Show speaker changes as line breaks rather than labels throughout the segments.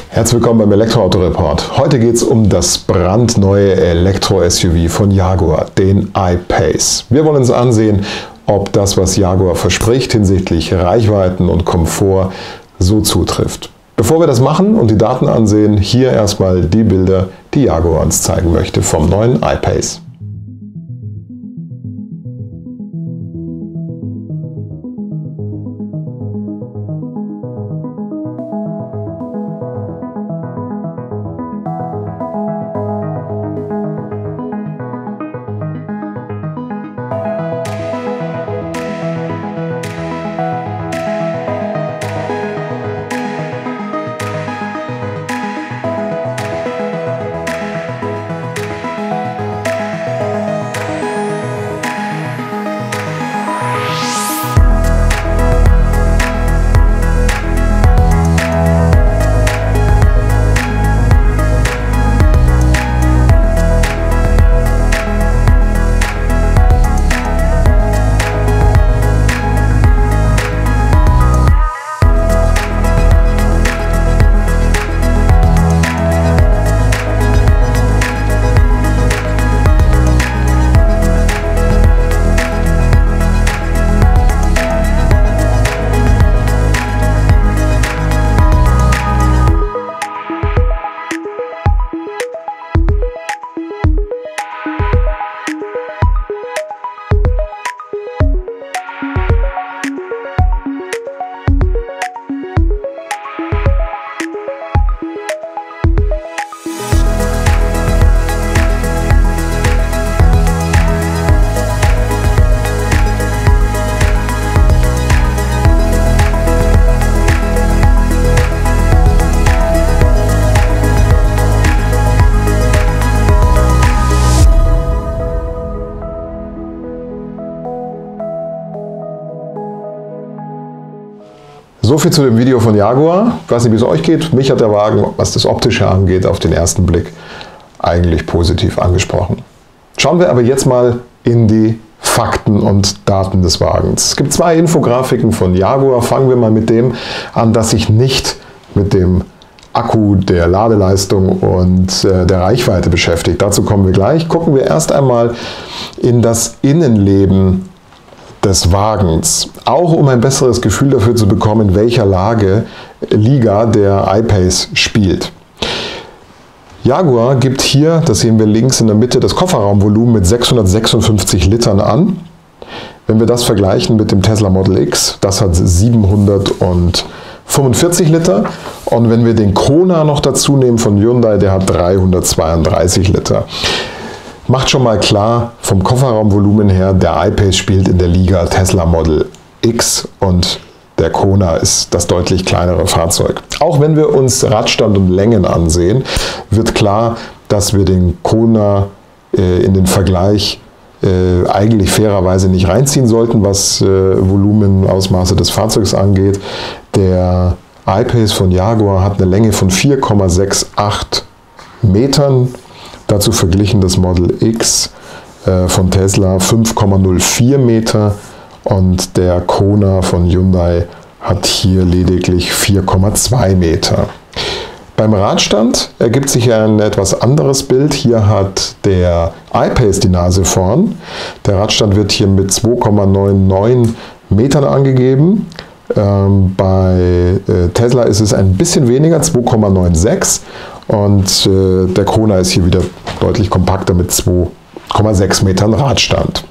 Herzlich willkommen beim Elektroauto-Report. Heute geht es um das brandneue Elektro-SUV von Jaguar, den I-Pace. Wir wollen uns ansehen, ob das, was Jaguar verspricht hinsichtlich Reichweiten und Komfort, so zutrifft. Bevor wir das machen und die Daten ansehen, hier erstmal die Bilder, die Jaguar uns zeigen möchte vom neuen I-Pace. So viel zu dem Video von Jaguar. Ich weiß nicht, wie es euch geht. Mich hat der Wagen, was das Optische angeht, auf den ersten Blick eigentlich positiv angesprochen. Schauen wir aber jetzt mal in die Fakten und Daten des Wagens. Es gibt zwei Infografiken von Jaguar. Fangen wir mal mit dem an, das sich nicht mit dem Akku, der Ladeleistung und der Reichweite beschäftigt. Dazu kommen wir gleich. Gucken wir erst einmal in das Innenleben des Wagens, auch um ein besseres Gefühl dafür zu bekommen, in welcher Liga der I-Pace spielt. Jaguar gibt hier, das sehen wir links in der Mitte, das Kofferraumvolumen mit 656 Litern an. Wenn wir das vergleichen mit dem Tesla Model X, das hat 745 Liter. Und wenn wir den Kona noch dazu nehmen von Hyundai, der hat 332 Liter. Macht schon mal klar, vom Kofferraumvolumen her, der I-Pace spielt in der Liga Tesla Model X und der Kona ist das deutlich kleinere Fahrzeug. Auch wenn wir uns Radstand und Längen ansehen, wird klar, dass wir den Kona in den Vergleich eigentlich fairerweise nicht reinziehen sollten, was Volumenausmaße des Fahrzeugs angeht. Der I-Pace von Jaguar hat eine Länge von 4,68 Metern. Dazu verglichen das Model X von Tesla 5,04 Meter und der Kona von Hyundai hat hier lediglich 4,2 Meter. Beim Radstand ergibt sich ein etwas anderes Bild. Hier hat der I-Pace die Nase vorn. Der Radstand wird hier mit 2,99 Metern angegeben. Bei Tesla ist es ein bisschen weniger, 2,96. Und der Kona ist hier wieder deutlich kompakter mit 2,6 Metern Radstand.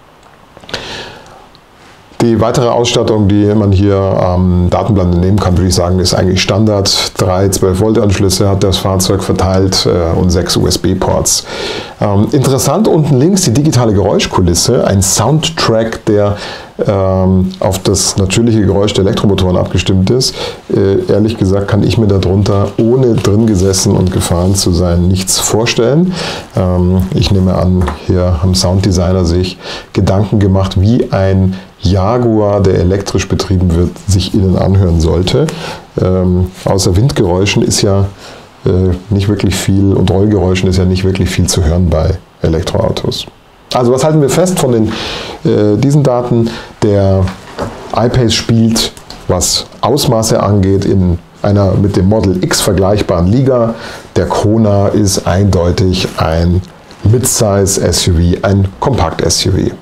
Die weitere Ausstattung, die man hier am Datenblatt entnehmen kann, würde ich sagen, ist eigentlich Standard. 3 12-Volt-Anschlüsse hat das Fahrzeug verteilt und 6 USB-Ports. Interessant unten links die digitale Geräuschkulisse, ein Soundtrack, der auf das natürliche Geräusch der Elektromotoren abgestimmt ist. Ehrlich gesagt kann ich mir darunter, ohne drin gesessen und gefahren zu sein, nichts vorstellen. Ich nehme an, hier haben Sounddesigner sich Gedanken gemacht, wie ein Jaguar, der elektrisch betrieben wird, sich innen anhören sollte. Außer Windgeräuschen ist ja nicht wirklich viel und Rollgeräuschen ist ja nicht wirklich viel zu hören bei Elektroautos. Also was halten wir fest von diesen Daten? Der I-Pace spielt, was Ausmaße angeht, in einer mit dem Model X vergleichbaren Liga. Der Kona ist eindeutig ein Midsize-SUV, ein Kompakt-SUV.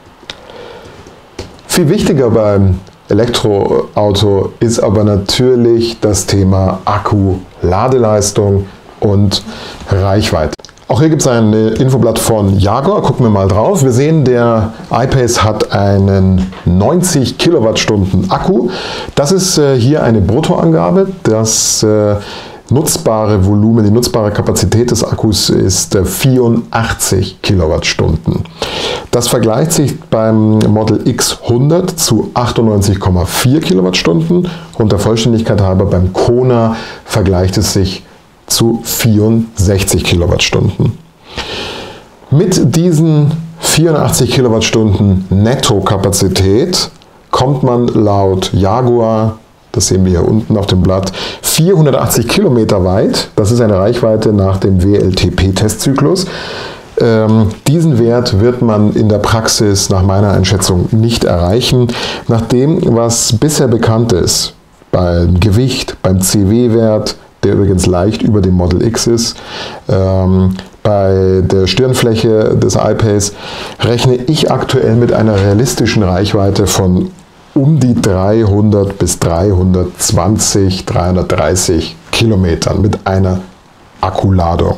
Viel wichtiger beim Elektroauto ist aber natürlich das Thema Akku, Ladeleistung und Reichweite. Auch hier gibt es ein Infoblatt von Jaguar, gucken wir mal drauf. Wir sehen, der I-Pace hat einen 90 Kilowattstunden Akku. Das ist hier eine Bruttoangabe. Das nutzbare Volumen, die nutzbare Kapazität des Akkus ist 84 Kilowattstunden. Das vergleicht sich beim Model X 100 zu 98,4 Kilowattstunden und der Vollständigkeit halber beim Kona vergleicht es sich zu 64 Kilowattstunden. Mit diesen 84 Kilowattstunden Nettokapazität kommt man laut Jaguar, das sehen wir hier unten auf dem Blatt, 480 Kilometer weit. Das ist eine Reichweite nach dem WLTP-Testzyklus. Diesen Wert wird man in der Praxis nach meiner Einschätzung nicht erreichen. Nach dem, was bisher bekannt ist, beim Gewicht, beim CW-Wert, der übrigens leicht über dem Model X ist, bei der Stirnfläche des I-Pace, rechne ich aktuell mit einer realistischen Reichweite von um die 300 bis 320, 330 Kilometern mit einer Akkuladung.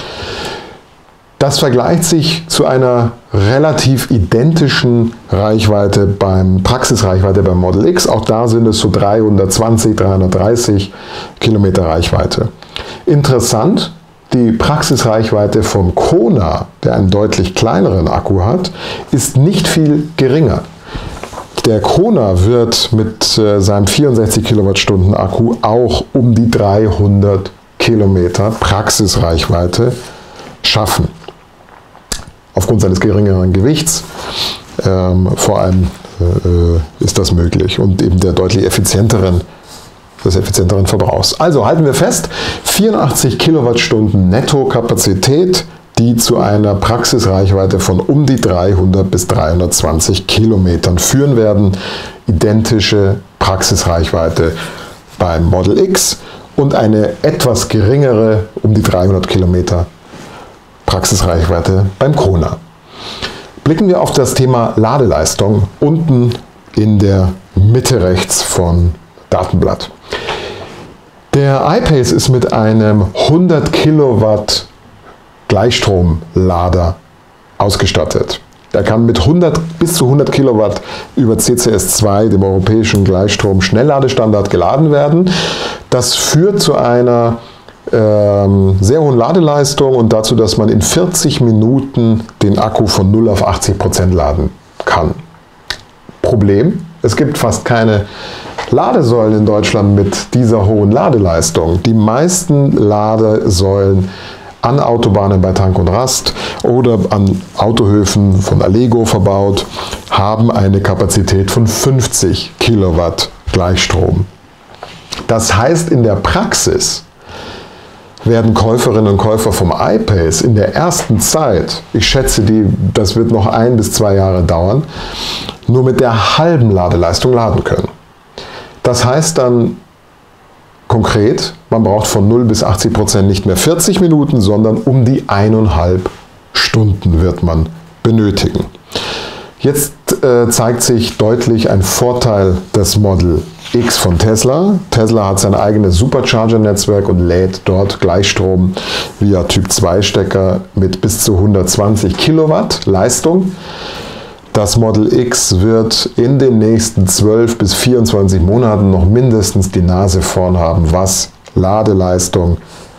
Das vergleicht sich zu einer relativ identischen Reichweite Praxisreichweite beim Model X. Auch da sind es so 320, 330 Kilometer Reichweite. Interessant, die Praxisreichweite vom Kona, der einen deutlich kleineren Akku hat, ist nicht viel geringer. Der Kona wird mit seinem 64 Kilowattstunden Akku auch um die 300 Kilometer Praxisreichweite schaffen. Aufgrund seines geringeren Gewichts vor allem ist das möglich und eben des effizienteren Verbrauchs. Also halten wir fest, 84 Kilowattstunden Nettokapazität, die zu einer Praxisreichweite von um die 300 bis 320 Kilometern führen werden. Identische Praxisreichweite beim Model X und eine etwas geringere, um die 300 Kilometer Praxisreichweite beim Kona. Blicken wir auf das Thema Ladeleistung unten in der Mitte rechts vom Datenblatt. Der I-Pace ist mit einem 100 Kilowatt Gleichstromlader ausgestattet. Er kann mit bis zu 100 Kilowatt über CCS2, dem europäischen Gleichstrom-Schnellladestandard, geladen werden. Das führt zu einer sehr hohen Ladeleistung und dazu, dass man in 40 Minuten den Akku von 0 auf 80% laden kann. Problem: Es gibt fast keine Ladesäulen in Deutschland mit dieser hohen Ladeleistung. Die meisten Ladesäulen an Autobahnen bei Tank und Rast oder an Autohöfen von Allego verbaut, haben eine Kapazität von 50 Kilowatt Gleichstrom. Das heißt, in der Praxis werden Käuferinnen und Käufer vom I-Pace in der ersten Zeit, ich schätze, das wird noch 1 bis 2 Jahre dauern, nur mit der halben Ladeleistung laden können. Das heißt dann konkret, man braucht von 0 bis 80% nicht mehr 40 Minuten, sondern um die 1,5 Stunden wird man benötigen. Jetzt zeigt sich deutlich ein Vorteil des Model X von Tesla. Tesla hat sein eigenes Supercharger-Netzwerk und lädt dort Gleichstrom via Typ-2-Stecker mit bis zu 120 Kilowatt Leistung. Das Model X wird in den nächsten 12 bis 24 Monaten noch mindestens die Nase vorn haben, was Ladeleistung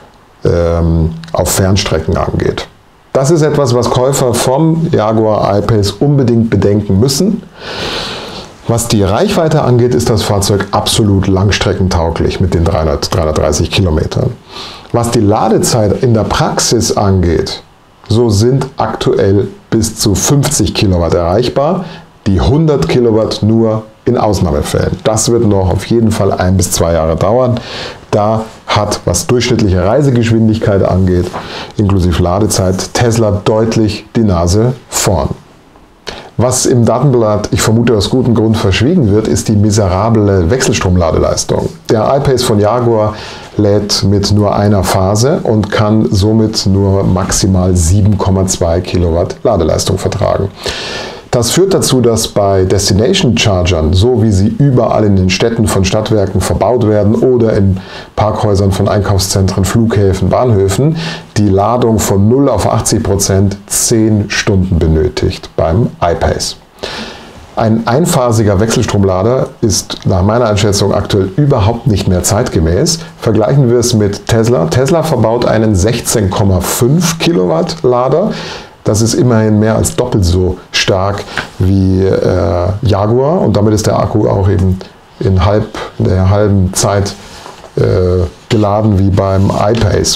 auf Fernstrecken angeht. Das ist etwas, was Käufer vom Jaguar I-Pace unbedingt bedenken müssen. Was die Reichweite angeht, ist das Fahrzeug absolut langstreckentauglich mit den 330 Kilometern. Was die Ladezeit in der Praxis angeht, so sind aktuell bis zu 50 Kilowatt erreichbar, die 100 Kilowatt nur in Ausnahmefällen. Das wird noch auf jeden Fall 1 bis 2 Jahre dauern. Da hat, was durchschnittliche Reisegeschwindigkeit angeht, inklusive Ladezeit, Tesla deutlich die Nase vorn. Was im Datenblatt, ich vermute aus gutem Grund, verschwiegen wird, ist die miserable Wechselstromladeleistung. Der I-Pace von Jaguar lädt mit nur einer Phase und kann somit nur maximal 7,2 Kilowatt Ladeleistung vertragen. Das führt dazu, dass bei Destination Chargern, so wie sie überall in den Städten von Stadtwerken verbaut werden oder in Parkhäusern von Einkaufszentren, Flughäfen, Bahnhöfen, die Ladung von 0 auf 80% 10 Stunden benötigt beim I-Pace. Ein einphasiger Wechselstromlader ist nach meiner Einschätzung aktuell überhaupt nicht mehr zeitgemäß. Vergleichen wir es mit Tesla. Tesla verbaut einen 16,5 Kilowatt Lader. Das ist immerhin mehr als doppelt so stark wie Jaguar und damit ist der Akku auch eben in der halben Zeit geladen wie beim I-Pace.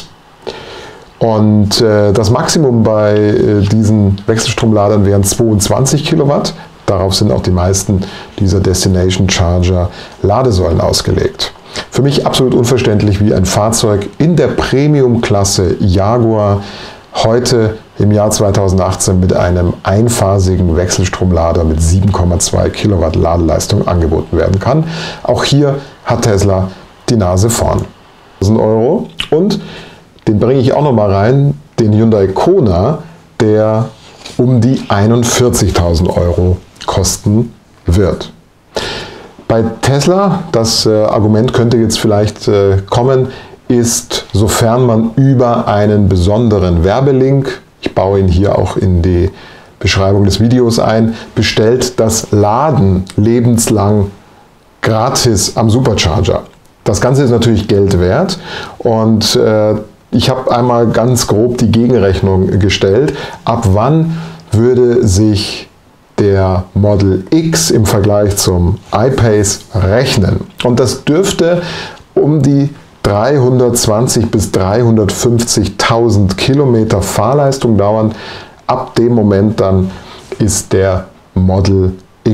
Und das Maximum bei diesen Wechselstromladern wären 22 Kilowatt. Darauf sind auch die meisten dieser Destination Charger Ladesäulen ausgelegt. Für mich absolut unverständlich, wie ein Fahrzeug in der Premium-Klasse Jaguar heute im Jahr 2018 mit einem einphasigen Wechselstromlader mit 7,2 Kilowatt Ladeleistung angeboten werden kann. Auch hier hat Tesla die Nase vorn. 1.000 Euro und den bringe ich auch noch mal rein, den Hyundai Kona, der um die 41.000 Euro kosten wird. Bei Tesla, das Argument könnte jetzt vielleicht kommen, ist, sofern man über einen besonderen Werbelink, ich baue ihn hier auch in die Beschreibung des Videos ein, bestellt, das Laden lebenslang gratis am Supercharger. Das Ganze ist natürlich Geld wert und ich habe einmal ganz grob die Gegenrechnung gestellt. Ab wann würde sich der Model X im Vergleich zum I-Pace rechnen? Und das dürfte um die 320.000 bis 350.000 Kilometer Fahrleistung dauern. Ab dem Moment dann ist der Model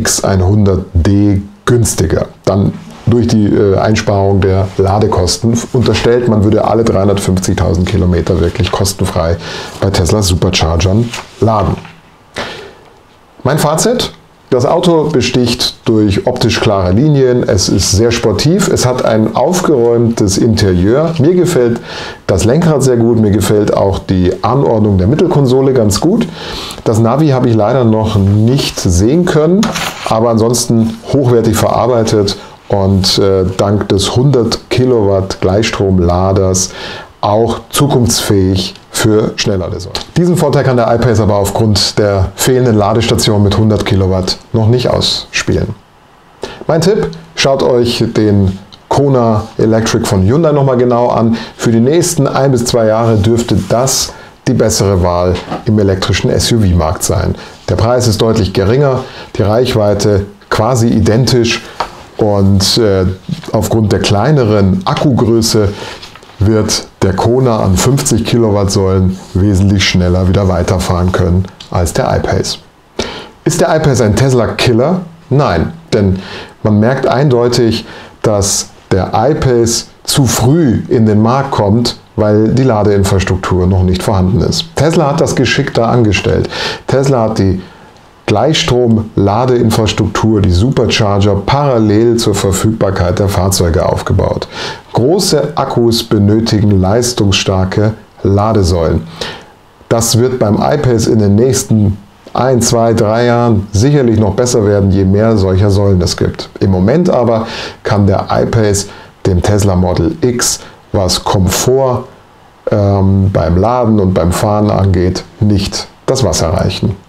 X100D günstiger. Dann durch die Einsparung der Ladekosten unterstellt, man würde alle 350.000 Kilometer wirklich kostenfrei bei Tesla Superchargern laden. Mein Fazit: Das Auto besticht durch optisch klare Linien, es ist sehr sportiv, es hat ein aufgeräumtes Interieur. Mir gefällt das Lenkrad sehr gut, mir gefällt auch die Anordnung der Mittelkonsole ganz gut. Das Navi habe ich leider noch nicht sehen können, aber ansonsten hochwertig verarbeitet und dank des 100 Kilowatt Gleichstromladers auch zukunftsfähig für Schnellladesäulen. Diesen Vorteil kann der I-Pace aber aufgrund der fehlenden Ladestation mit 100 Kilowatt noch nicht ausspielen. Mein Tipp: Schaut euch den Kona Electric von Hyundai nochmal genau an. Für die nächsten 1 bis 2 Jahre dürfte das die bessere Wahl im elektrischen SUV-Markt sein. Der Preis ist deutlich geringer, die Reichweite quasi identisch und aufgrund der kleineren Akkugröße wird der Kona an 50 Kilowattsäulen wesentlich schneller wieder weiterfahren können als der I-Pace. Ist der I-Pace ein Tesla-Killer? Nein, denn man merkt eindeutig, dass der I-Pace zu früh in den Markt kommt, weil die Ladeinfrastruktur noch nicht vorhanden ist. Tesla hat das geschickter angestellt. Tesla hat die Gleichstrom-Ladeinfrastruktur, die Supercharger, parallel zur Verfügbarkeit der Fahrzeuge aufgebaut. Große Akkus benötigen leistungsstarke Ladesäulen. Das wird beim I-Pace in den nächsten 1, 2, 3 Jahren sicherlich noch besser werden, je mehr solcher Säulen es gibt. Im Moment aber kann der I-Pace dem Tesla Model X, was Komfort beim Laden und beim Fahren angeht, nicht das Wasser reichen.